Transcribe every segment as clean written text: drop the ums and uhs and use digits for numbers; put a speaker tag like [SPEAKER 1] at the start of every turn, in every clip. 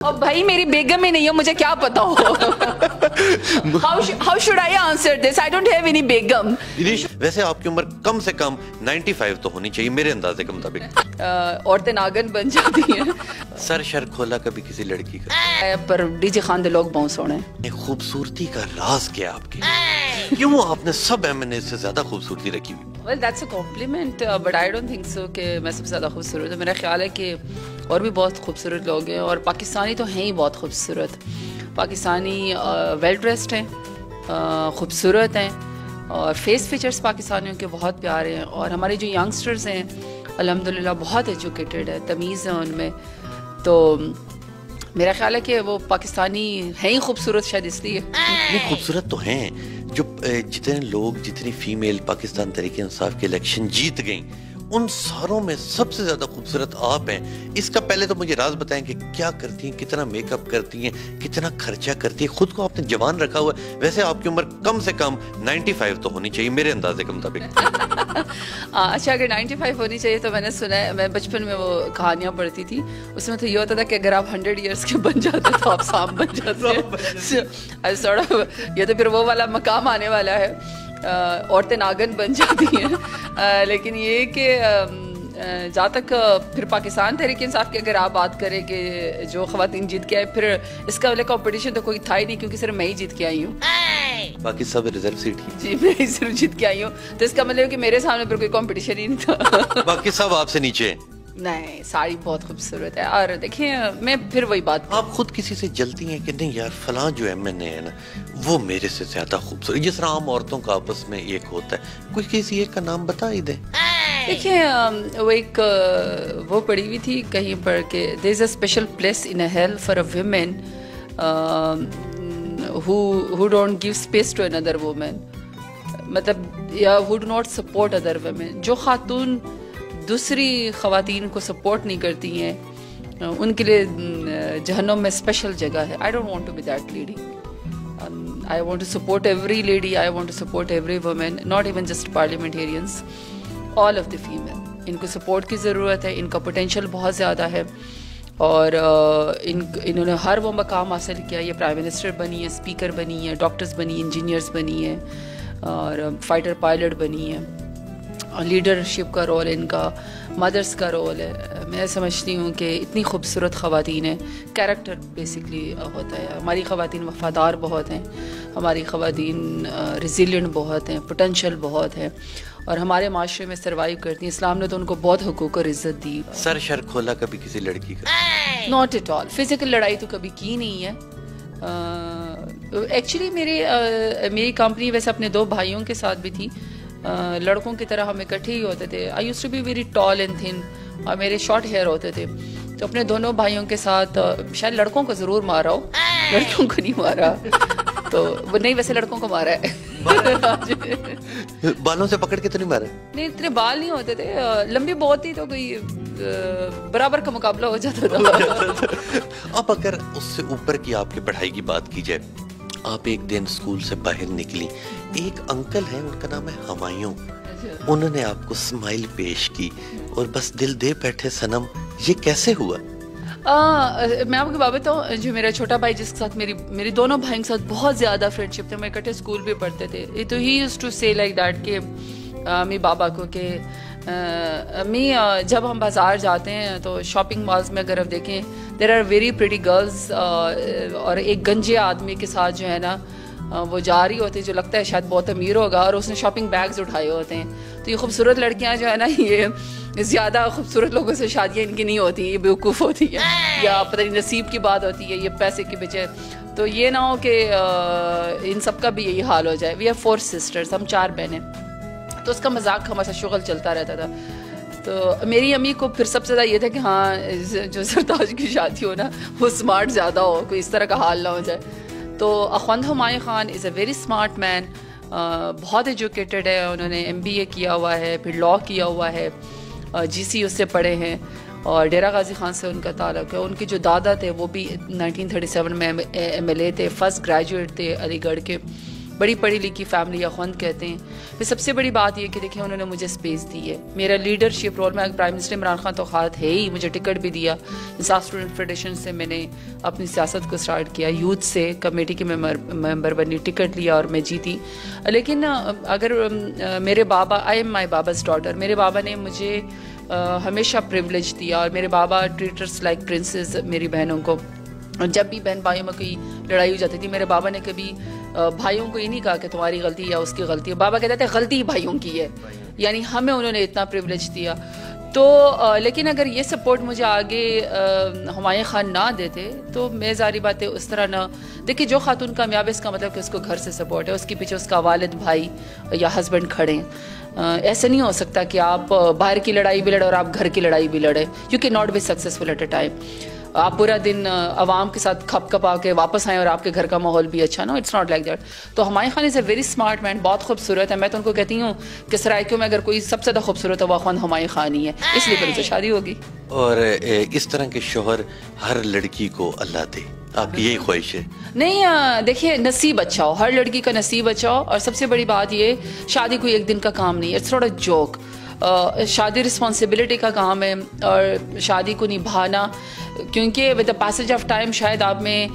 [SPEAKER 1] अब भाई मेरी बेगम ही नहीं है, मुझे क्या पता हो। How should I answer this? I don't have any बेगम।
[SPEAKER 2] वैसे आपकी उम्र कम से कम 95 तो होनी चाहिए मेरे अंदाजे के मुताबिक।
[SPEAKER 1] औरतें नागन बन जाती हैं।
[SPEAKER 2] सर शर खोला कभी किसी लड़की का?
[SPEAKER 1] पर डीजे खान दे लोग बहुत सोने।
[SPEAKER 2] खूबसूरती का राज क्या आपकी? क्यों आपने सब एमएनए से ज्यादा खूबसूरती रखी हुई?
[SPEAKER 1] Well, that's a compliment, but I don't think so कि मैं सबसे ज़्यादा खूबसूरत हूँ। मेरा ख्याल है कि और भी बहुत खूबसूरत लोग हैं, और पाकिस्तानी तो हैं ही बहुत खूबसूरत। पाकिस्तानी वेल ड्रेस्ड हैं, खूबसूरत हैं, और फेस फीचर्स पाकिस्तानियों के बहुत प्यारे हैं। और हमारे जो यंगस्टर्स हैं अल्हम्दुलिल्लाह बहुत एजुकेटेड है, तमीज़ है उनमें। तो मेरा ख्याल है कि वो पाकिस्तानी हैं ही खूबसूरत, शायद इसलिए।
[SPEAKER 2] नहीं, खूबसूरत तो हैं। जो जितने लोग, जितनी फीमेल पाकिस्तान तहरीक इंसाफ के इलेक्शन जीत गई, उन सारों में सबसे ज्यादा खूबसूरत आप हैं। इसका पहले तो मुझे राज बताएं कि क्या करती हैं, कितना मेकअप करती हैं, कितना खर्चा करती हैं, खुद को आपने जवान रखा हुआ है। वैसे आपकी उम्र कम से कम 95 तो होनी चाहिए मेरे अंदाजे के मुताबिक।
[SPEAKER 1] अच्छा, अगर 95 होनी चाहिए तो मैंने सुना है, मैं बचपन में वो कहानियाँ पढ़ती थी, उसमें तो ये होता था कि अगर आप 100 ईयर्स के बन जाते तो आप सांप बन जाते हैं। ये तो फिर वो वाला मकाम आने वाला है, औरतें नागन बन जाती हैं। लेकिन ये कि जहाँ तक फिर पाकिस्तान तहरीक इंसाफ की अगर आप बात करें कि जो ख़वातीन जीत के आए, फिर इसका वाले कंपटीशन तो कोई था ही नहीं, क्योंकि सिर्फ मैं ही जीत के आई हूँ।
[SPEAKER 2] बाकी सब रिजर्व सीट ही।
[SPEAKER 1] जी, मैं ही सिर्फ जीत के आई हूँ, तो इसका मतलब कि मेरे सामने फिर कोई कंपटीशन ही नहीं था।
[SPEAKER 2] बाकी सब आपसे नीचे हैं।
[SPEAKER 1] नहीं, साड़ी बहुत खूबसूरत है। और देखिए, मैं फिर वही बात,
[SPEAKER 2] आप खुद किसी से जलती हैं कि नहीं यार फलां जो एमएनए है ना वो मेरे से ज्यादा खूबसूरत, जिस तरह आम औरतों का आपस में एक होता है, कोई किसी एक का नाम बता ही दे।
[SPEAKER 1] देखिए, वो एक वो पढ़ी हुई थी कहीं पर कि there is a special place in a hell for a women who don't give space to another woman, मतलब या who do not support other women। जो खातून दूसरी ख़वातीन को सपोर्ट नहीं करती हैं, उनके लिए जहन्नुम में स्पेशल जगह है। I don't want to be that lady. I want to support every lady, I want to support every women, not even just parliamentarians, all of the female. इनको सपोर्ट की ज़रूरत है, इनका पोटेंशियल बहुत ज़्यादा है, और इन्होंने हर वो मकाम हासिल किया। ये प्राइम मिनिस्टर बनी है, स्पीकर बनी है, डॉक्टर्स बनी, इंजीनियर्स बनी है, और फाइटर पायलट बनी है। लीडरशिप का रोल इनका, मदर्स का रोल है। मैं समझती हूँ कि इतनी खूबसूरत ख़वातीन हैं, कैरेक्टर बेसिकली होता है। हमारी ख़वातीन वफ़ादार बहुत हैं, हमारी ख़वातीन रिजिलियंट बहुत हैं, पोटेंशियल बहुत है, और हमारे माशरे में सर्वाइव करती हैं। इस्लाम ने तो उनको बहुत हुकूक और इज़्ज़त दी।
[SPEAKER 2] सर शर खोला कभी किसी लड़की का?
[SPEAKER 1] Not at all. फिजिकल लड़ाई तो कभी की नहीं है। एक्चुअली मेरी कंपनी वैसे अपने 2 भाइयों के साथ भी थी, लड़कों की तरह हम इकट्ठे ही होते थे। I used to be very tall and thin, और मेरे शॉर्ट हेयर होते थे, तो अपने दोनों भाइयों के साथ शायद लड़कों को ज़रूर मारा हो, लड़कियों को नहीं मारा। तो वो नहीं, वैसे लड़कों को मारा है।
[SPEAKER 2] बालों से पकड़ के तो नहीं मारा? नहीं,
[SPEAKER 1] इतने बाल नहीं होते थे, लंबी बहुत ही, तो कोई बराबर का मुकाबला हो जाता था।
[SPEAKER 2] अब अगर उससे ऊपर की आपकी पढ़ाई की बात की जाए, आप एक दिन स्कूल से बाहर निकली, एक अंकल हैं, उनका नाम है हमायूं, उन्होंने आपको स्माइल पेश की और बस दिल दे बैठे सनम, ये कैसे हुआ?
[SPEAKER 1] मैं आपको बात बताऊँ, जो मेरा छोटा भाई जिसके साथ मेरी दोनों भाइयों के साथ बहुत ज़्यादा फ्रेंडशिप थे, हम इकट्ठे स्कूल भी पढ़ते थे, तो he used to say like that कि अम्मी बाबा को कि अम्मी जब हम बाज़ार जाते हैं तो शॉपिंग मॉल्स में अगर आप देखें, there are very pretty girls, और एक गंजे आदमी के साथ जो है ना वो जा रही होती है, जो लगता है शायद बहुत अमीर होगा, और उसने शॉपिंग बैग्स उठाए होते हैं। तो ये खूबसूरत लड़कियां जो है ना, ये ज़्यादा खूबसूरत लोगों से शादियाँ इनकी नहीं होती, ये बेवकूफ़ होती है, या पता नहीं नसीब की बात होती है, ये पैसे के पीछे। तो ये ना हो कि इन सब का भी यही हाल हो जाए। वी हैव 4 सिस्टर्स, हम 4 बहनें, तो उसका मजाक हमारा शुगल चलता रहता था। तो मेरी अम्मी को फिर सबसे ज़्यादा ये था कि हाँ, जो सरताज की शादी हो ना, वो स्मार्ट ज़्यादा हो, कोई इस तरह का हाल ना हो जाए। तो Akhwand Humayun Khan is a very smart man, बहुत एजुकेटेड है, उन्होंने MBA किया हुआ है, फिर लॉ किया हुआ है, GCU से पढ़े हैं, और डेरा गाजी खान से उनका ताल्लुक़ है। उनके जो दादा थे वो भी 1937 में MLA थे, फर्स्ट ग्रेजुएट थे अलीगढ़ के। बड़ी पढ़ी लिखी फैमिली या खुंद कहते हैं। फिर सबसे बड़ी बात यह कि देखिए उन्होंने मुझे स्पेस दी है, मेरा लीडरशिप रोल में प्राइम मिनिस्टर इमरान खान तो खात है ही, मुझे टिकट भी दिया। इंसाफ स्टूडेंट फेडरेशन से मैंने अपनी सियासत को स्टार्ट किया, यूथ से कमेटी के मेंबर बनी, टिकट लिया और मैं जीती। लेकिन अगर मेरे बाबा, आई एम माई बाबाज डॉटर, मेरे बाबा ने मुझे हमेशा प्रिविलेज दिया और मेरे बाबा ट्रीटर्स लाइक प्रिंसेस मेरी बहनों को। जब भी बहन भाइयों में कोई लड़ाई हो जाती थी, मेरे बाबा ने कभी भाइयों को ये नहीं कहा कि तुम्हारी गलती या उसकी गलती है, बाबा कहते थे गलती भाइयों की है, यानी हमें उन्होंने इतना प्रिविलेज दिया। तो लेकिन अगर ये सपोर्ट मुझे आगे हुमायूं खान ना देते तो मैं ज़ाहिर बात है उस तरह ना, देखिए जो खातून कामयाब है इसका मतलब कि उसको घर से सपोर्ट है, उसके पीछे उसका वालिद भाई या हस्बैंड खड़े हैं। ऐसा नहीं हो सकता कि आप बाहर की लड़ाई भी लड़े और आप घर की लड़ाई भी लड़े, you can not be successful at a time. आप पूरा दिन आवाम के साथ खप खपा के वापस आए और आपके घर का माहौल भी अच्छा, no it's not like that. तो Humayun Khan is a very smart man, बहुत खूबसूरत है। मैं तो उनको कहती हूँ कि सराइकियों में अगर कोई सबसे ज़्यादा खूबसूरत है वो खुद हुमायूं खान ही है, इसलिए फिर उनसे शादी होगी।
[SPEAKER 2] और इस तरह के शोहर हर लड़की को अल्लाह दे, आपकी यही ख्वाहिश है?
[SPEAKER 1] नहीं, देखिए नसीब अच्छा हो, हर लड़की का नसीब अच्छा हो। और सबसे बड़ी बात ये, शादी कोई एक दिन का काम नहीं है, इट्स नॉट अ जोक। शादी रिस्पॉन्सिबिलिटी का काम है और शादी को निभाना, क्योंकि with the passage of time शायद आप में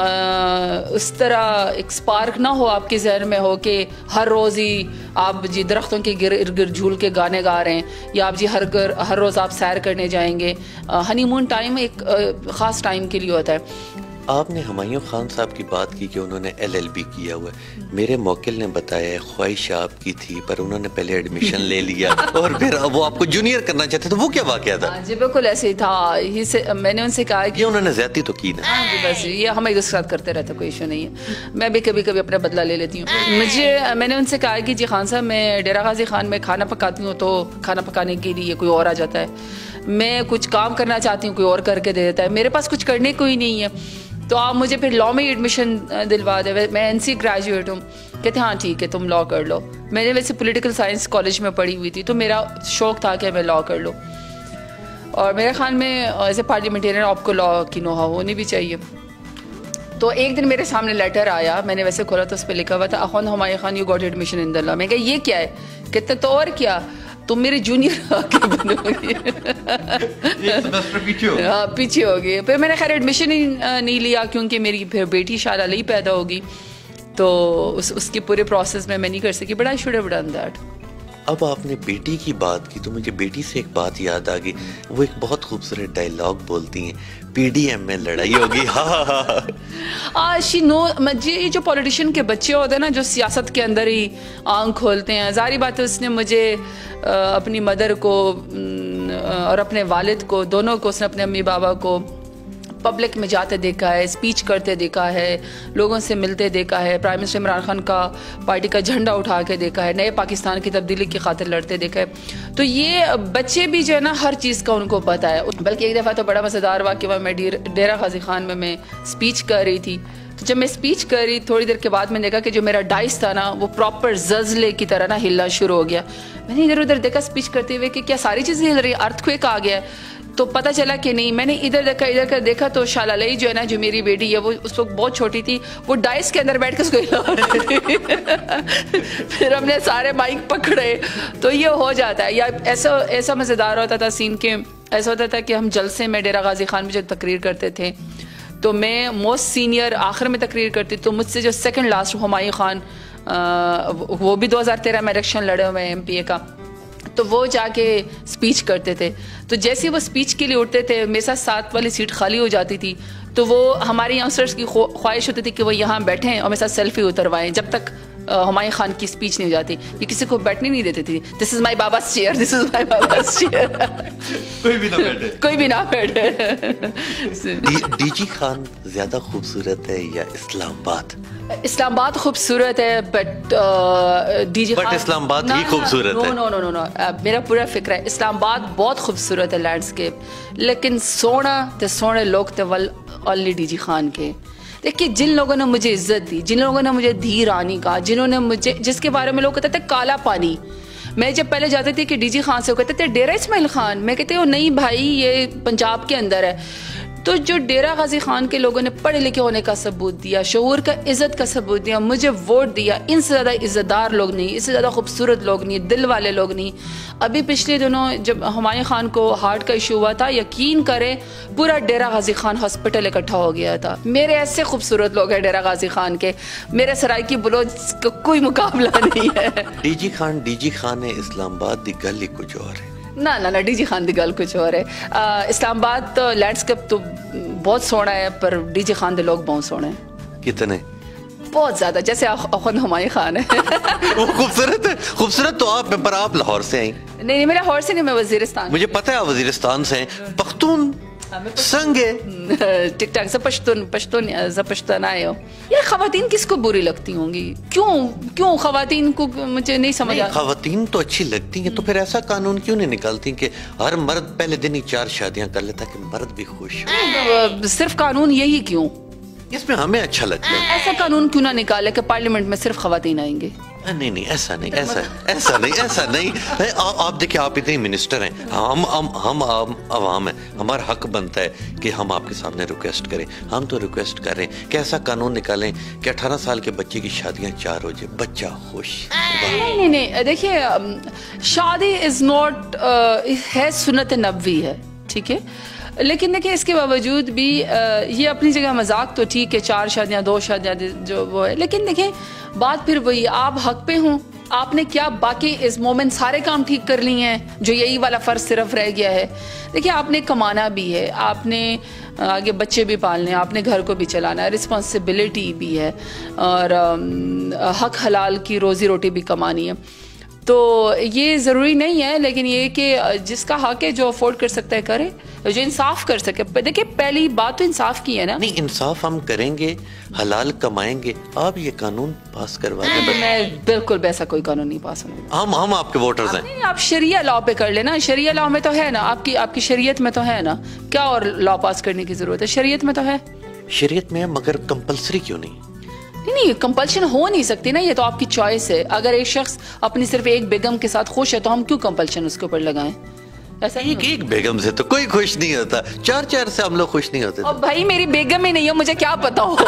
[SPEAKER 1] उस तरह एक स्पार्क ना हो आपके जहन में हो कि हर रोज़ ही आप जी दरख्तों के गिर गिर झूल के गाने गा रहे हैं, या आप जी हर रोज़ आप सैर करने जाएंगे। हनीमून टाइम एक ख़ास टाइम के लिए होता है।
[SPEAKER 2] आपने हुमायूं खान साहब की बात की कि उन्होंने LLB किया हुआ है, मेरे मौकिल ने बताया ख्वाहिश आपकी थी पर उन्होंने पहले एडमिशन ले लिया और फिर वो आपको जूनियर करना चाहते, तो वो क्या वाकया था?
[SPEAKER 1] जी बिल्कुल ऐसे ही था। मैंने उनसे कहा कि
[SPEAKER 2] उन्होंने ज्यादती तो की ना।
[SPEAKER 1] बस ये हम एक दूसरे के साथ करते रहते, कोई इशू नहीं है, मैं भी कभी कभी अपना बदला ले लेती हूँ। मैंने उनसे कहा कि जी खान साहब, मैं डेरा गाजी खान में खाना पकाती हूँ तो खाना पकाने के लिए कोई और आ जाता है, मैं कुछ काम करना चाहती हूँ कोई और करके दे देता है, मेरे पास कुछ करने को ही नहीं है, तो आप मुझे फिर लॉ में एडमिशन दिलवा दे। मैं NC ग्रेजुएट हूँ। कहते हाँ ठीक है तुम लॉ कर लो। मैंने वैसे पॉलिटिकल साइंस कॉलेज में पढ़ी हुई थी, तो मेरा शौक था कि मैं लॉ कर लूँ, और मेरे ख्याल में एज ए पार्लियामेंटेरियन आपको लॉ की नोहा होनी भी चाहिए। तो एक दिन मेरे सामने लेटर आया, मैंने वैसे खोला तो उस पर लिखा हुआ था अखुन Humayun Khan you got admission in the law. मैं कहा ये क्या है? कहते तो और क्या, तुम मेरे जूनियर आके बनोगे। पीछे हो गए। फिर मैंने खैर एडमिशन ही नहीं लिया, क्योंकि मेरी फिर बेटी शायद ही पैदा होगी, तो उसके पूरे प्रोसेस में मैं नहीं कर सकी, but I should have done that.
[SPEAKER 2] अब आपने बेटी की बात की तो मुझे बेटी से एक बात याद आ गई, वो एक बहुत खूबसूरत डायलॉग बोलती हैं, PDM में लड़ाई होगी।
[SPEAKER 1] शी नो, ये जो पॉलिटिशियन के बच्चे होते हैं ना, जो सियासत के अंदर ही आंख खोलते हैं, जाहिर बात है उसने मुझे अपनी मदर को और अपने वालिद को, दोनों को, उसने अपने अम्मी बाबा को पब्लिक में जाते देखा है, स्पीच करते देखा है, लोगों से मिलते देखा है, प्राइम मिनिस्टर इमरान खान का पार्टी का झंडा उठा के देखा है, नए पाकिस्तान की तब्दीली की खातिर लड़ते देखा है। तो ये बच्चे भी जो है ना हर चीज़ का उनको पता है। बल्कि एक दफ़ा तो बड़ा मज़ेदार वाक़या, मैं डेरा गाजी खान में मैं स्पीच कर रही थी, तो जब मैं स्पीच कर रही थोड़ी देर के बाद मैंने देखा कि जो मेरा डाइस था ना वो प्रॉपर जज़ले की तरह ना हिलना शुरू हो गया। मैंने इधर उधर देखा स्पीच करते हुए कि क्या सारी चीज़ें हिल रही है, अर्थक्वेक आ गया है, तो पता चला कि नहीं। मैंने इधर का देखा तो शालालई जो है ना, जो मेरी बेटी है, वो उस वक्त बहुत छोटी थी, वो डाइस के अंदर बैठ के उसको हिला रही थी। फिर हमने सारे माइक पकड़े, तो ये हो जाता है। या ऐसा मज़ेदार होता था सीन के, ऐसा होता था कि हम जलसे में डेरा गाजी खान में जो तकरीर करते थे, तो मैं मोस्ट सीनियर आखिर में तकरीर करती, तो मुझसे जो सेकंड लास्ट हुमायूं खान, वो भी 2013 में इलेक्शन लड़े हुए हैं MPA का, तो वो जाके स्पीच करते थे। तो जैसे वो स्पीच के लिए उठते थे, मेरे साथ 7 वाली सीट खाली हो जाती थी, तो वो हमारे यंगस्टर्स की ख्वाहिश होती थी कि वो यहाँ बैठें और मेरे साथ सेल्फी उतरवाएं जब तक हुमायूं खान की स्पीच नहीं हो जाती। ये किसी को बैठने नहीं देती थी। दिस इज माई बाबा's चेयर, दिस इज माई बाबा's चेयर।
[SPEAKER 2] कोई भी ना बैठे। DG खान ज्यादा खूबसूरत है या इस्लामाबाद?
[SPEAKER 1] इस्लामाबाद खूबसूरत है, बट DG खान
[SPEAKER 2] इस्लामाबाद ही खूबसूरत है।
[SPEAKER 1] नो, मेरा पूरा फिक्र है इस्लामाबाद बहुत खूबसूरत है लैंडस्केप, लेकिन सोने लोग तो ओनली DG खान के। देखिए, जिन लोगों ने मुझे इज्जत दी, जिन लोगों ने मुझे धी रानी कहा, जिन्होंने मुझे, जिसके बारे में लोग कहते थे काला पानी, मैं जब पहले जाती थी कि DG खान से, वो कहते थे डेरा इस्माइल खान, मैं कहती हूँ नहीं भाई ये पंजाब के अंदर है। तो जो डेरा गाजी खान के लोगों ने पढ़े लिखे होने का सबूत दिया, शऊर का इज्जत का सबूत दिया, मुझे वोट दिया, इनसे ज़्यादा इज्जतदार लोग नहीं, इससे ज़्यादा खूबसूरत लोग नहीं, दिल वाले लोग नहीं। अभी पिछले दिनों जब हुमायूं खान को हार्ट का इशू हुआ था, यकीन करें पूरा डेरा गाजी खान हॉस्पिटल इकट्ठा हो गया था। मेरे ऐसे खूबसूरत लोग हैं डेरा गाजी खान के, मेरे सराइकी बलोच का कोई मुकाबला नहीं है।
[SPEAKER 2] डीजी खान है इस्लामाबाद दी गल ही कुछ और है।
[SPEAKER 1] ना डीजी खान दी गल कुछ और है। इस्लामाबाद तो लैंडस्केप तो बहुत सोहना है, पर डीजी खान दे लोग बहुत सोहने हैं।
[SPEAKER 2] कितने?
[SPEAKER 1] बहुत ज्यादा, जैसे खुद हुमायूं खान है।
[SPEAKER 2] वो खूबसूरत है, खूबसूरत तो आप हैं, पर आप लाहौर से आई।
[SPEAKER 1] नहीं, मेरा लाहौर से नहीं, मैं वजीरिस्तान।
[SPEAKER 2] मुझे पता है आप वजीरिस्तान से हैं। पख्तून संगे
[SPEAKER 1] टिक टाक से पश्तून आए हो। ये खवातीन किसको बुरी लगती होंगी? क्यों खवातीन को मुझे नहीं समझ आता।
[SPEAKER 2] खवातीन तो अच्छी लगती हैं, तो फिर ऐसा कानून क्यों नहीं निकालती कि हर मर्द पहले दिन ही 4 शादियां कर लेता कि मर्द भी खुश हो?
[SPEAKER 1] सिर्फ कानून यही क्यों?
[SPEAKER 2] इसमें हमें अच्छा लगता है।
[SPEAKER 1] ऐसा कानून क्यों ना निकाले कि पार्लियामेंट में सिर्फ खवातीन आएंगे?
[SPEAKER 2] नहीं, ऐसा नहीं। आप देखिए, आप इतने मिनिस्टर हैं, हम आवाम हैं, हमारा हक बनता है कि हम आपके सामने रिक्वेस्ट करें। हम तो रिक्वेस्ट कर रहे हैं कि ऐसा कानून निकालें कि 18 साल के बच्चे की शादियां 4 हो जाए, बच्चा खुश।
[SPEAKER 1] नहीं, देखिए, शादी इज नॉट है, सुन्नत नबवी है, ठीक है, लेकिन देखिए इसके बावजूद भी ये अपनी जगह मजाक तो ठीक है, 4 शादियां 2 शादियां जो वो है, लेकिन देखिए बात फिर वही, आप हक पे हों। आपने क्या बाकी इस मोमेंट सारे काम ठीक कर लिए हैं, जो यही वाला फ़र्ज सिर्फ रह गया है। देखिए आपने कमाना भी है, आपने आगे बच्चे भी पालने, आपने घर को भी चलाना है, रिस्पॉन्सिबिलिटी भी है, और हक हलाल की रोज़ी रोटी भी कमानी है। तो ये ज़रूरी नहीं है, लेकिन ये कि जिसका हक है, जो अफोर्ड कर सकता है करे, जो इंसाफ कर सके। देखिए पहली बात तो इंसाफ की है ना।
[SPEAKER 2] नहीं, इंसाफ हम करेंगे, हलाल कमाएंगे। आप ये कानून पास करवा दें।
[SPEAKER 1] मैं बिल्कुल वैसा कोई कानून नहीं पास होगा।
[SPEAKER 2] हम आपके वोटर्स हैं।
[SPEAKER 1] नहीं, आप शरिया लॉ पे कर लेना। शरिया लॉ में तो है ना, आपकी शरीयत में तो है ना, क्या और लॉ पास करने की जरूरत है? शरीयत में तो है।
[SPEAKER 2] शरीयत में है, मगर कंपलसरी क्यों नहीं?
[SPEAKER 1] नहीं, कंपल्शन हो नहीं सकती ना, ये तो आपकी चॉइस है। अगर एक शख्स अपनी सिर्फ एक बेगम के साथ खुश है, तो हम क्यों कंपल्शन उसके ऊपर लगाएं? ऐसा
[SPEAKER 2] एक बेगम से तो कोई खुश नहीं होता, 4 से हम लोग खुश नहीं होते।
[SPEAKER 1] और भाई मेरी बेगम ही नहीं हो, मुझे क्या पता हो।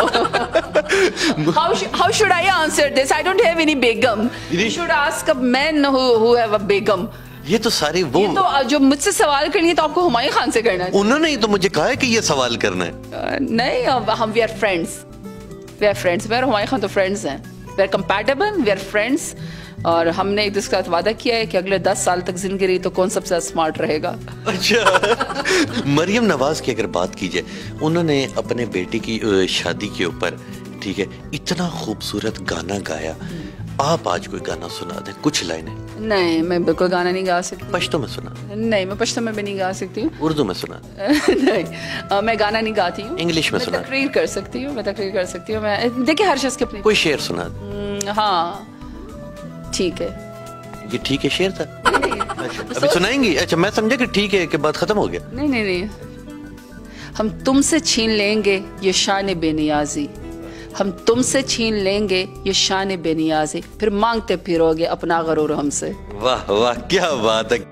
[SPEAKER 1] How should I answer this? I don't have any begum. You should ask a man who have a begum.
[SPEAKER 2] ये तो सारी वो,
[SPEAKER 1] ये तो जो मुझसे सवाल करनी है तो आपको हुमायूं खान से करना है।
[SPEAKER 2] उन्होंने ही तो मुझे कहा है कि ये सवाल करना है।
[SPEAKER 1] नहीं, हम वी आर फ्रेंड्स। मैं हुमायूं खान तो फ्रेंड्स हैं, we are compatible, we are friends. और हमने एक दूसरे के साथ वादा किया है कि अगले 10 साल तक जिंदगी रही तो कौन सबसे ज्यादा स्मार्ट रहेगा।
[SPEAKER 2] अच्छा। मरियम नवाज की अगर बात की जाए, उन्होंने अपने बेटी की शादी के ऊपर, ठीक है, इतना खूबसूरत गाना गाया। आप आज कोई गाना सुना दें, कुछ लाइनें।
[SPEAKER 1] नहीं, मैं बिल्कुल गाना नहीं गा सकती।
[SPEAKER 2] पश्तो में सुना?
[SPEAKER 1] नहीं, मैं पश्तो में भी नहीं गा सकती हूँ।
[SPEAKER 2] उर्दू में सुना?
[SPEAKER 1] नहीं, मैं गाना नहीं गाती हूँ।
[SPEAKER 2] इंग्लिश में सुना?
[SPEAKER 1] तकरीर कर सकती हूँ, मैं देखिए हर शख्स के अपनी।
[SPEAKER 2] कोई शेर सुना?
[SPEAKER 1] हाँ ठीक है।
[SPEAKER 2] ये ठीक है शेर था? अभी सुनाएंगी? अच्छा, मैं समझा कि ठीक है के बाद खत्म हो गया।
[SPEAKER 1] नहीं, हम तुमसे छीन लेंगे ये शान बेनियाजी, हम तुमसे छीन लेंगे ये शान बेनियाजी, फिर मांगते फिरोगे अपना गरूर हमसे।
[SPEAKER 2] वाह वाह, क्या बात है।